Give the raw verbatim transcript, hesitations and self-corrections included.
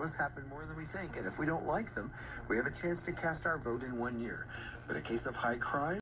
lists happen more than we think, and if we don't like them, we have a chance to cast our vote in one year. But a case of high crime?